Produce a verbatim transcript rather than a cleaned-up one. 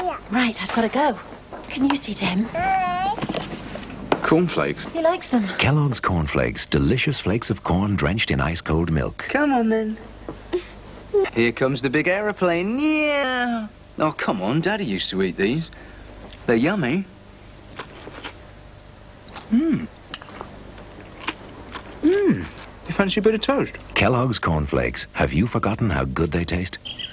Right, I've got to go. Can you see Tim? Cornflakes. He likes them. Kellogg's Cornflakes, delicious flakes of corn drenched in ice-cold milk. Come on, then. Here comes the big aeroplane. Yeah. Oh, come on. Daddy used to eat these. They're yummy. Mmm. Mmm. You fancy a bit of toast? Kellogg's Cornflakes. Have you forgotten how good they taste?